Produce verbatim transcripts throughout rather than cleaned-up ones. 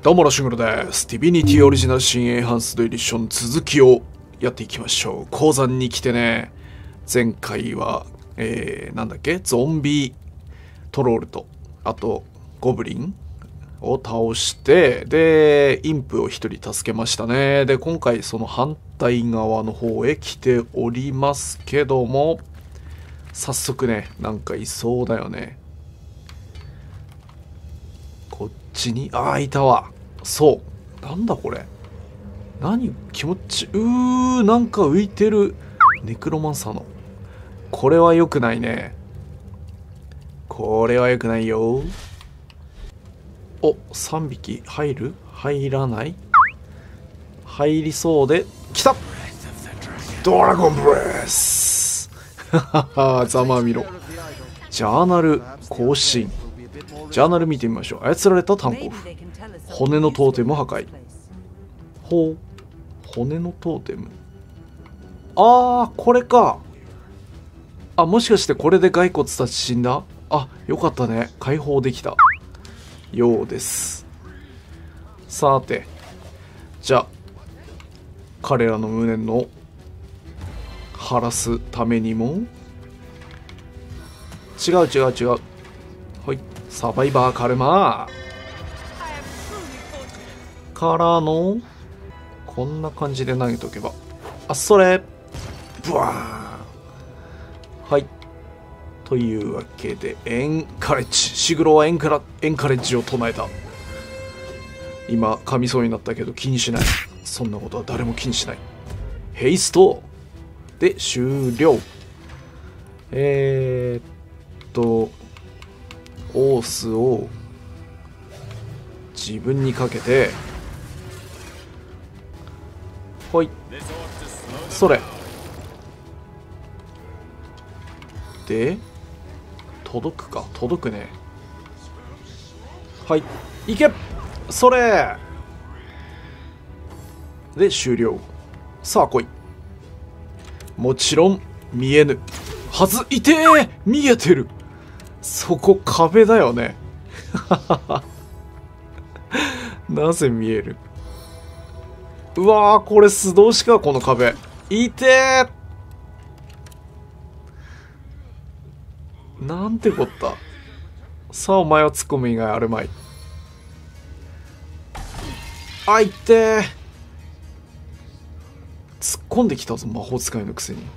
どうも、ラシングルです。ディビニティオリジナル新エンハンスドエディション続きをやっていきましょう。鉱山に来てね、前回は、えー、なんだっけゾンビトロールと、あと、ゴブリンを倒して、で、インプを一人助けましたね。で、今回その反対側の方へ来ておりますけども、早速ね、なんかいそうだよね。こっちに、ああ、いたわ。そう。なんだこれ。何気持ち、うー、なんか浮いてる。ネクロマンサーの。これは良くないね。これは良くないよ。お、さんびき入る？入らない？入りそうで、来た！ドラゴンブレスははは、ざまみろ。ジャーナル更新。ジャーナル見てみましょう。操られたタンコフ。骨のトーテム破壊。ほう。骨のトーテム。あー、これか。あ、もしかしてこれで骸骨たち死んだ？あ、よかったね。解放できたようです。さて、じゃあ、彼らの無念の晴らすためにも、違う違う違う。はい。サバイバーカルマーからのこんな感じで投げとけば、あ、それブワーン。はい、というわけでエンカレッジ、シグロはエンカラエンカレッジを唱えた。今噛みそうになったけど気にしない。そんなことは誰も気にしない。ヘイストで終了。えー、っとオースを自分にかけて、はい、それで届くか、届くね。はい、いけ、それで終了。さあ来い。もちろん見えぬはず。いてー、見えてる。そこ壁だよねなぜ見える？うわー、これ素通しか、この壁。いてー、なんてこった。さあお前は突っ込む以外あるまい。あ、いてー、突っ込んできたぞ、魔法使いのくせに。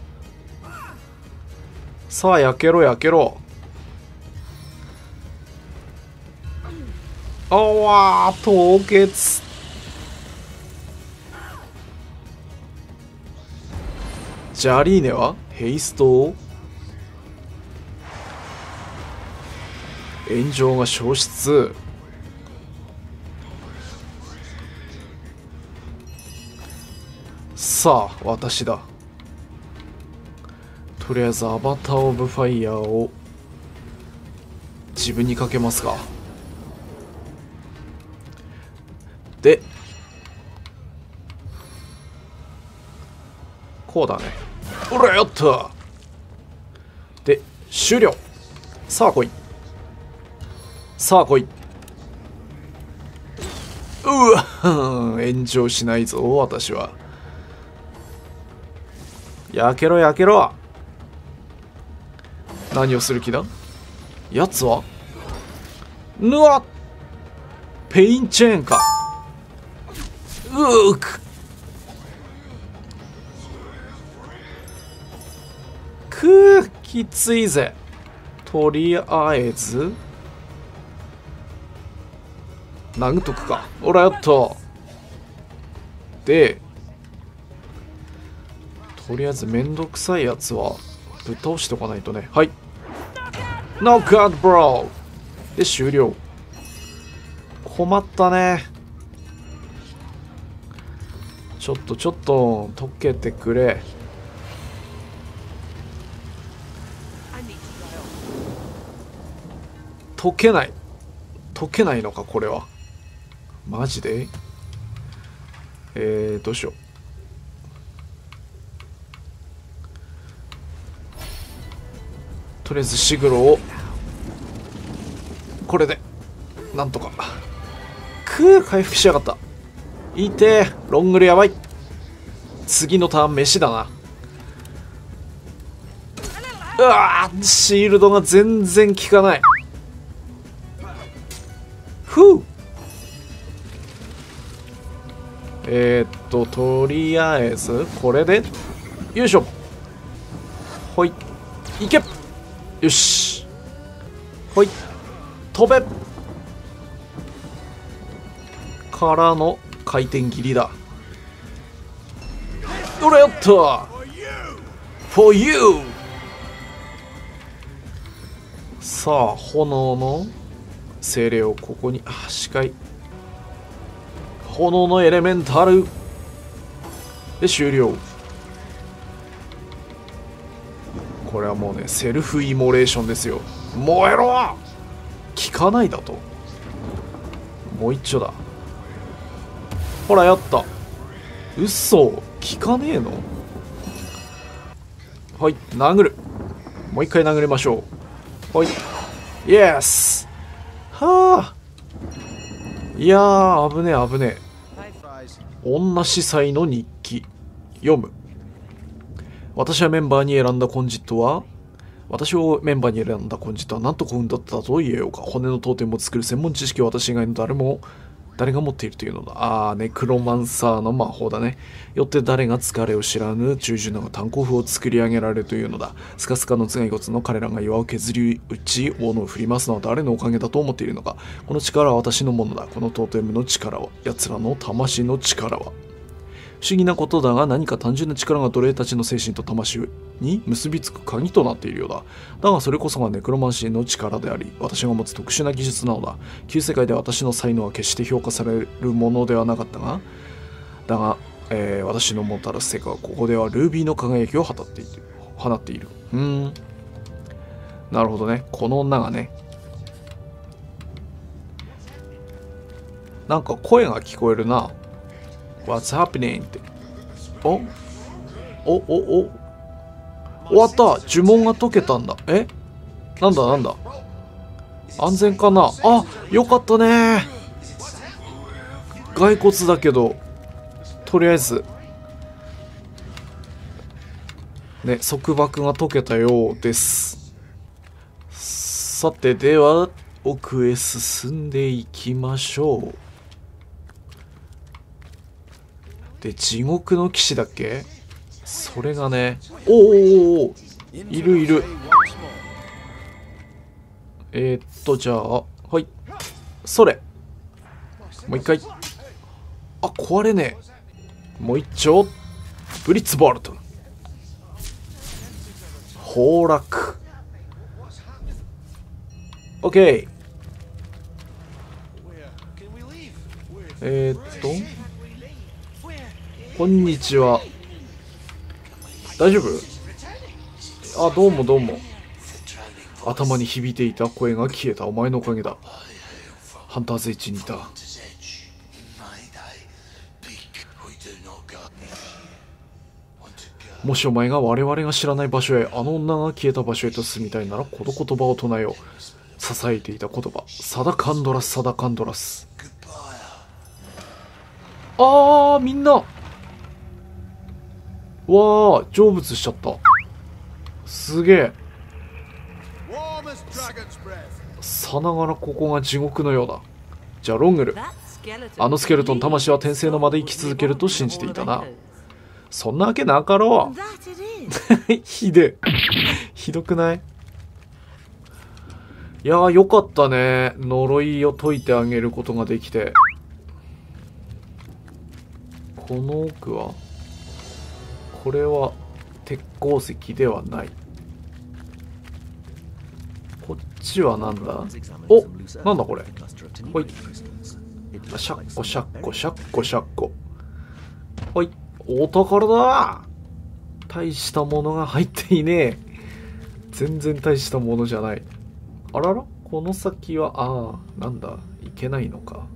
さあ焼けろ焼けろ。あわー、凍結。ジャリーネはヘイストを、炎上が消失。さあ私だ。とりあえずアバターオブファイヤーを自分にかけますか。でこうだね。おら、やった。で終了。さあ来い、さあ来い。うわ炎上しないぞ私は。焼けろ焼けろ。何をする気だやつは。ぬわっ、ペインチェーンか。うーくくー、きついぜ。とりあえず殴っとくか。おらよっと。でとりあえずめんどくさいやつはぶっ倒しておかないとね。はい、ノックアウトブローで終了。困ったね。ちょっとちょっと溶けてくれ。溶けない、溶けないのかこれは。マジで。えー、どうしよう。とりあえずシグロをこれでなんとか。くふう、回復しやがった。いてー、ロングルやばい。次のターン飯だな。うわー、シールドが全然効かない。ふう。えー、っととりあえずこれでよいしょ。ほい、いけ。よし、ほい、飛べからの回転切りだ。おら、やった For you。 さあ、炎の精霊をここに、あ、視界、炎のエレメンタルで終了。これはもうね、セルフイモレーションですよ。燃えろ。効かないだと。もう一丁だ。ほら、やった。嘘、効かねえの。はい、殴る。もう一回殴りましょう。はい、イエス。はあ、いやー、危ねえ危ねえ。女司祭の日記読む。私はメンバーに選んだコンジットは私をメンバーに選んだコンジットはなんと幸運だったと言えようか。骨のトーテムを作る専門知識を私以外の誰も誰が持っているというのだ。あー、ネクロマンサーの魔法だね。よって誰が疲れを知らぬ従順な炭鉱風を作り上げられるというのだ。スカスカの頭蓋骨の彼らが岩を削り打ち斧を振りますのは誰のおかげだと思っているのか。この力は私のものだ。このトーテムの力は、奴らの魂の力は。不思議なことだが、何か単純な力が奴隷たちの精神と魂に結びつく鍵となっているようだ。だがそれこそがネクロマンシーの力であり、私が持つ特殊な技術なのだ。旧世界で私の才能は決して評価されるものではなかったが、だが、えー、私のもたらす成果はここではルービーの輝きを放っている。放っている。うーん。なるほどね。この女がね。なんか声が聞こえるな。What's happening? って。おおおお終わった。呪文が解けたんだ。え、なんだなんだ。安全かな。あ、よかったね。骸骨だけど、とりあえずね、束縛が解けたようです。さて、では奥へ進んでいきましょう。で、地獄の騎士だっけ。それがね、おおおお、いるいる。えー、っとじゃあ、はい、それもう一回。あ、壊れねえ。もう一丁ブリッツボルト。崩落。オッケー。えー、っとこんにちは。大丈夫？あ、どうもどうも。頭に響いていた声が消えた。お前のおかげだ。ハンターズエッジにいた。もしお前が我々が知らない場所へ、あの女が消えた場所へと進みたいなら、この言葉を唱えよう。支えていた言葉。サダカンドラス、サダカンドラス。あー、みんなわあ、成仏しちゃった。すげえ。さながらここが地獄のようだ。じゃあロングル、あのスケルトン魂は転生のまで生き続けると信じていたな。そんなわけなかろう。ひでひどくない？いやー、よかったね。呪いを解いてあげることができて。この奥は、これは鉄鉱石ではない。こっちはなんだ？お、なんだこれ。ほい。シャッコシャッコシャッコシャッコ。ほい。お宝だ。大したものが入っていねえ。全然大したものじゃない。あらら、この先は、ああ、なんだ、いけないのか。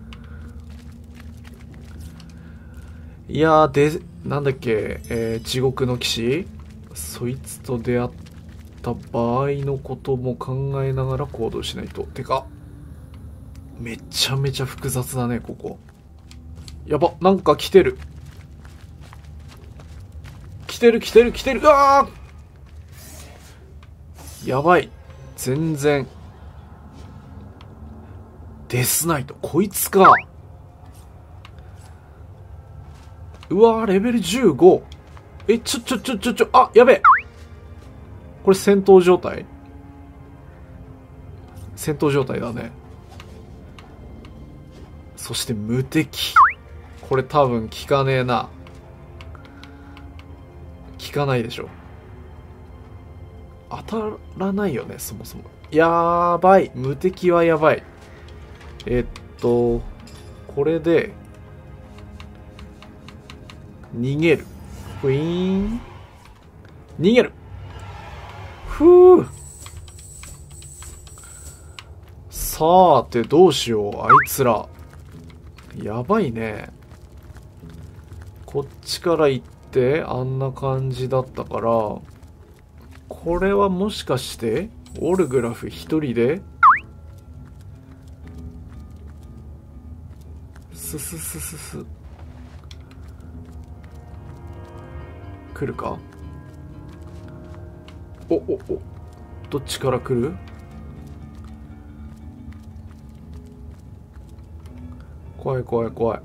いやー、で、なんだっけ、えー、地獄の騎士、そいつと出会った場合のことも考えながら行動しないと。てか、 めちゃめちゃ複雑だね、ここ。やば、なんか来てる。来てる来てる来てる。うわー、やばい。全然。デスナイト。こいつか。うわー、レベルじゅうご。え、ちょちょちょちょちょ、あ、やべえ。これ戦闘状態？戦闘状態だね。そして無敵。これ多分効かねえな。効かないでしょ。当たらないよね、そもそも。やーばい。無敵はやばい。えっと、これで、逃げる。ふいーん。逃げる。ふぅ。さーて、どうしよう、あいつら。やばいね。こっちから行って、あんな感じだったから、これはもしかして、オルグラフ一人で、ススススス。来るか？お、お、お。どっちから来る？怖い怖い怖い。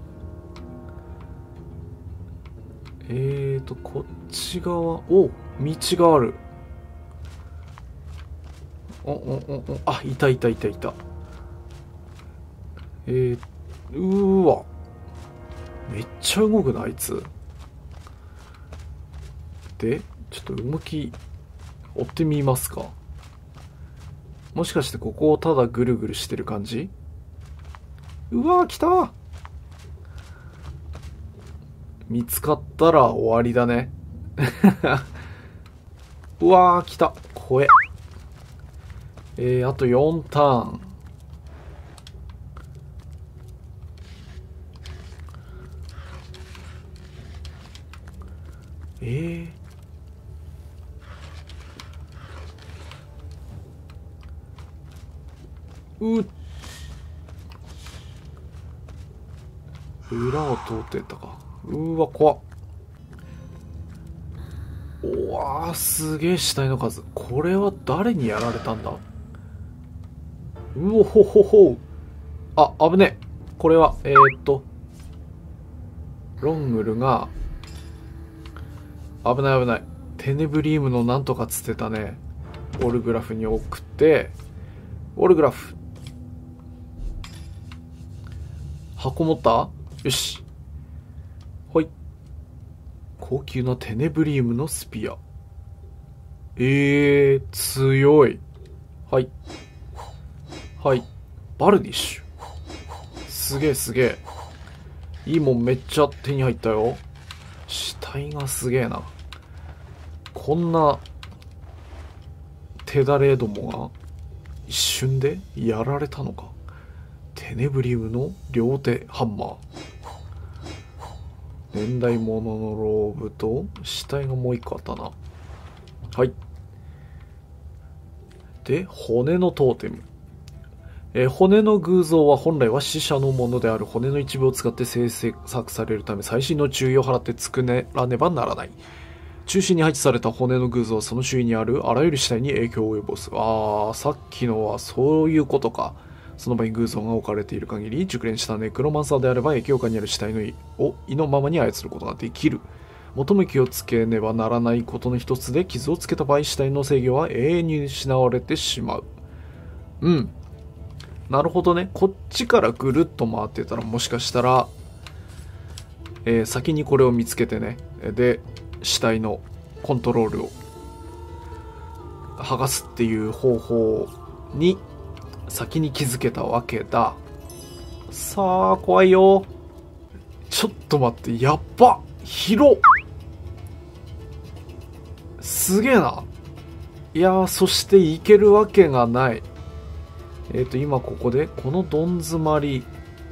えーと、こっち側。お、道がある。お、お、お、お。あ、いたいたいたいた。えー、うーわ。めっちゃ動くな、あいつ。で、ちょっと動き、追ってみますか。もしかしてここをただぐるぐるしてる感じ？うわー、来た！見つかったら終わりだね。うわー、来た。怖え。えー、あとよんターン。えー、う裏を通ってったか。うわ、怖っ。おわー、すげえ死体の数。これは誰にやられたんだ？うおほほほ。あ、危ねえ。これは、えー、っと、ロングルが、危ない危ない。テネブリームのなんとかつってたね。オルグラフに送って、オルグラフ。箱持った？よし。ほい。高級なテネブリームのスピア。えー、強い。はい。はい。バルディッシュ。すげえすげえ。いいもんめっちゃ手に入ったよ。死体がすげえな。こんな手だれどもが一瞬でやられたのか。テネブリウムの両手ハンマー。年代物のローブと死体がもう一個あったな。はい。で、骨のトーテム。えー、骨の偶像は本来は死者のものである骨の一部を使って制作されるため、細心の注意を払って作らねばならない。中心に配置された骨の偶像はその周囲にあるあらゆる死体に影響を及ぼす。あー、さっきのはそういうことか。その場に偶像が置かれている限り、熟練したネクロマンサーであれば影響下にある死体の意を意のままに操ることができる。最も気をつけねばならないことの一つで、傷をつけた場合死体の制御は永遠に失われてしまう。うん。なるほどね。こっちからぐるっと回ってたら、もしかしたら、えー、先にこれを見つけてね。で、死体のコントロールを剥がすっていう方法に先に気づけたわけだ。さあ、怖いよ。ちょっと待って、やっば、広っ。すげえな。いやー、そして行けるわけがない。えっと、今ここで、このどん詰まり。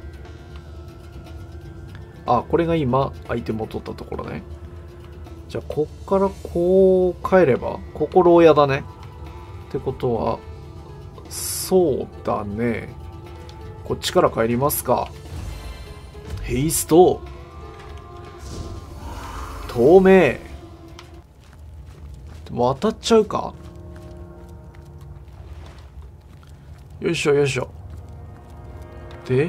あ、これが今、アイテムを取ったところね。じゃあ、こっからこう帰れば、ここ牢屋だね。ってことは、そうだね。 こっちから帰りますか。ヘイスト透明渡っちゃうか。よいしょよいしょ。で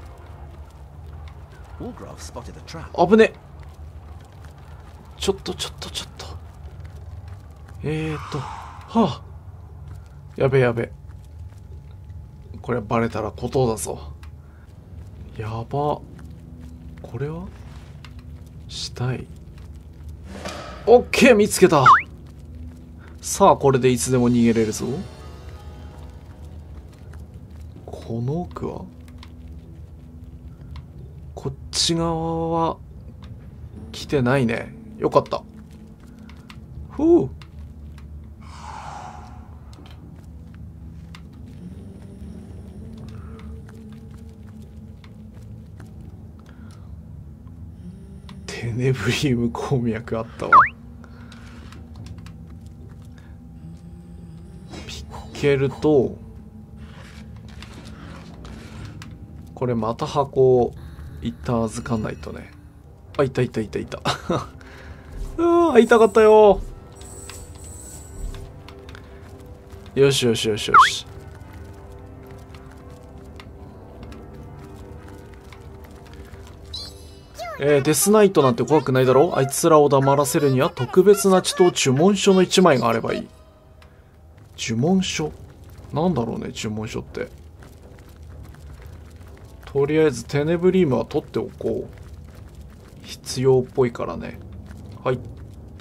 危ね。ちょっとちょっとちょっとえーっとはあやべやべ。これバレたら孤島だぞ。やば。これはしたい。オッケー見つけた。さあこれでいつでも逃げれるぞ。この奥はこっち側は来てないね。よかった。ふう。テネブリウム鉱脈あったわ。ピッケルとこれまた箱を一旦預かんないとね。あ、いたいたいたいた。うわ、会いたかったよ。よしよしよしよし。えー、デスナイトなんて怖くないだろ。あいつらを黙らせるには特別な血と呪文書の一枚があればいい。呪文書なんだろうね、呪文書って。とりあえずテネブリームは取っておこう。必要っぽいからね。はい。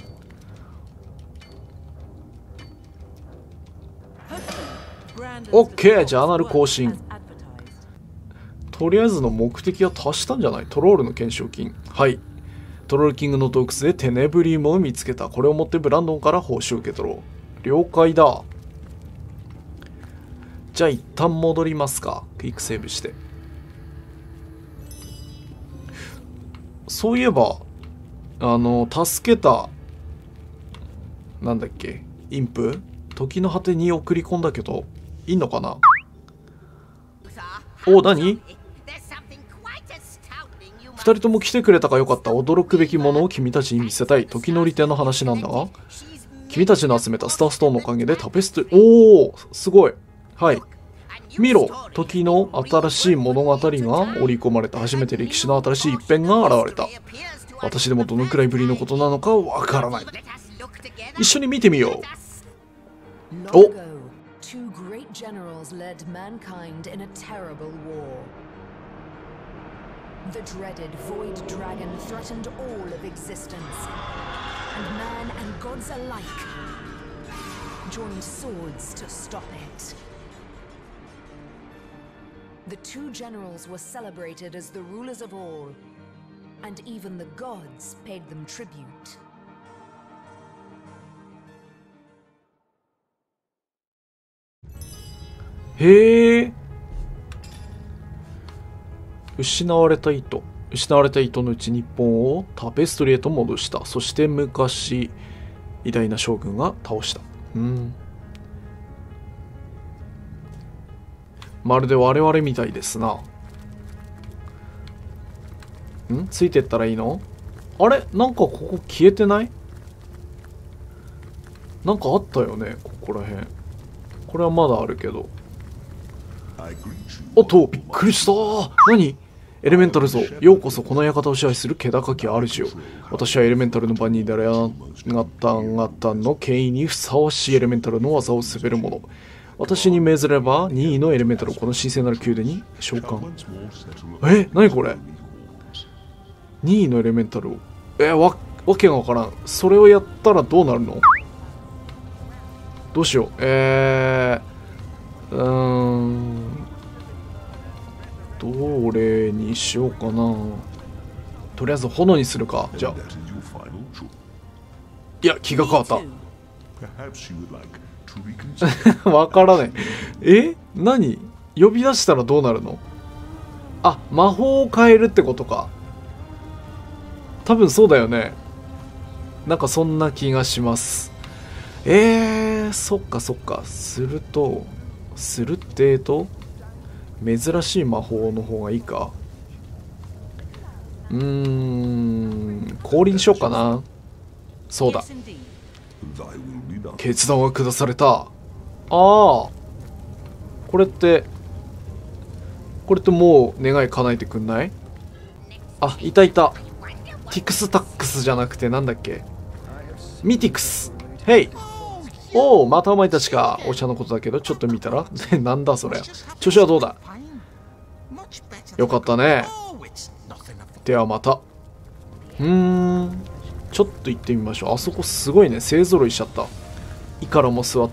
オッケー、ジャーナル更新。とりあえずの目的は達したんじゃない？トロールの懸賞金。はい。トロールキングの洞窟でテネブリームを見つけた。これを持ってブランドンから報酬を受け取ろう。了解だ。じゃあ一旦戻りますか。クイックセーブして。そういえば、あの、助けた、なんだっけ、インプ時の果てに送り込んだけど、いいのかな？お、何？二人とも来てくれたかよかった。驚くべきものを君たちに見せたい。時の利点の話なんだが、君たちの集めたスターストーンのおかげでタペストリー、おー、すごい。はい。見ろ、時の新しい物語が織り込まれた。初めて歴史の新しい一編が現れた。私でもどのくらいぶりのことなのかわからない。一緒に見てみよう。お、The dreaded Void Dragon threatened all of existence, and man and gods alike joined swords to stop it. The two generals were celebrated as the rulers of all, and even the gods paid them tribute. へえ。失われた糸。失われた糸のうち日本をタペストリーへと戻した。そして昔、偉大な将軍が倒した。うん。まるで我々みたいですな。ん？ついてったらいいの？あれ？なんかここ消えてない？なんかあったよね、ここら辺。これはまだあるけど。おっと、びっくりしたー。何？エレメンタルぞ、ようこそこの館を支配する気高き主よ。私はエレメンタルの番人であるあなた方の権威にふさわしいエレメンタルの技を滑る者。私に命ずればにいのエレメンタルをこの神聖なる宮殿に召喚。え、なにこれ？にいのエレメンタルを。え、わ、わけがわからん。それをやったらどうなるの？どうしよう。えー、うーん。どれにしようかな。とりあえず炎にするか。じゃあ。いや、気が変わった。わからない。え？何？呼び出したらどうなるの？あ、魔法を変えるってことか。多分そうだよね。なんかそんな気がします。えー、そっかそっか。すると、するってえと、 珍しい魔法の方がいいか。うーん、氷にしようかな。そうだ、決断は下された。ああ、これってこれってもう願い叶えてくんない？あ、いたいた。ティクスタックスじゃなくてなんだっけ、ミティクス。ヘイ、おお、またお前たちか。お茶のことだけどちょっと見たらなんだそれ。調子はどうだ？よかったね。ではまた。うーん、ちょっと行ってみましょう。あそこすごいね、勢ぞろいしちゃった。イカラも座って。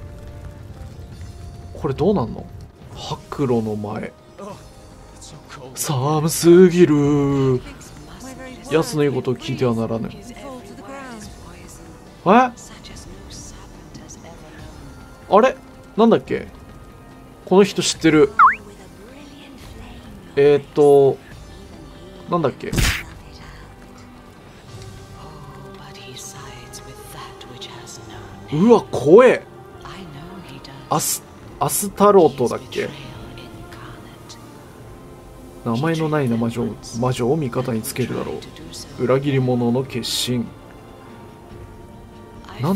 これどうなんの？白露の前。寒すぎる。奴の言うことを聞いてはならぬ。え？あれなんだっけ、この人知ってる。えーっとなんだっけ、うわ怖え。アスアスタロートだっけ。名前のない魔女魔女を味方につけるだろう。裏切り者の決心。なん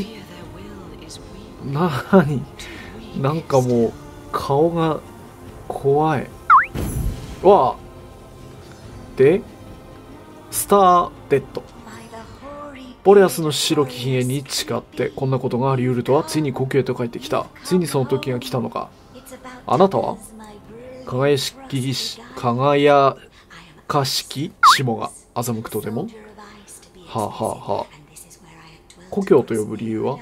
なになんかもう顔が怖いわあ。でスターデッド。ボレアスの白きひげに誓ってこんなことがあり得るとは。ついに故郷へと帰ってきた。ついにその時が来たのか。あなたは輝しき輝かしき霜が欺くとでも。はあはあはあ。故郷と呼ぶ理由は？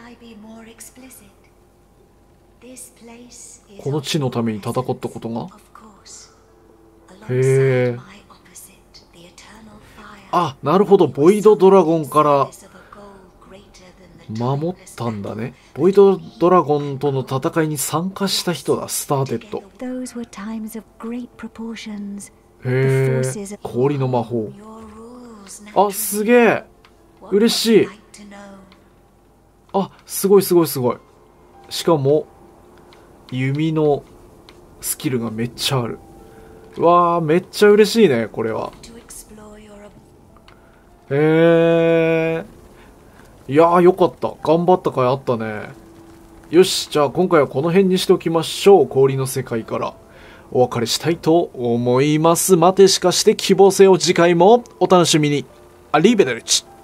この地のために戦ったことが。へえ。あ、なるほど、ボイドドラゴンから守ったんだね。ボイドドラゴンとの戦いに参加した人だ、スターデッド。へえ、氷の魔法。あ、すげえ嬉しい。あ、すごいすごいすごい。しかも弓のスキルがめっちゃある。うわー、めっちゃ嬉しいね、これは。へえ。いやーよかった。頑張った甲斐あったね。よし、じゃあ今回はこの辺にしておきましょう。氷の世界からお別れしたいと思います。待てしかして希望せよ。次回もお楽しみに。アリーベデルチ。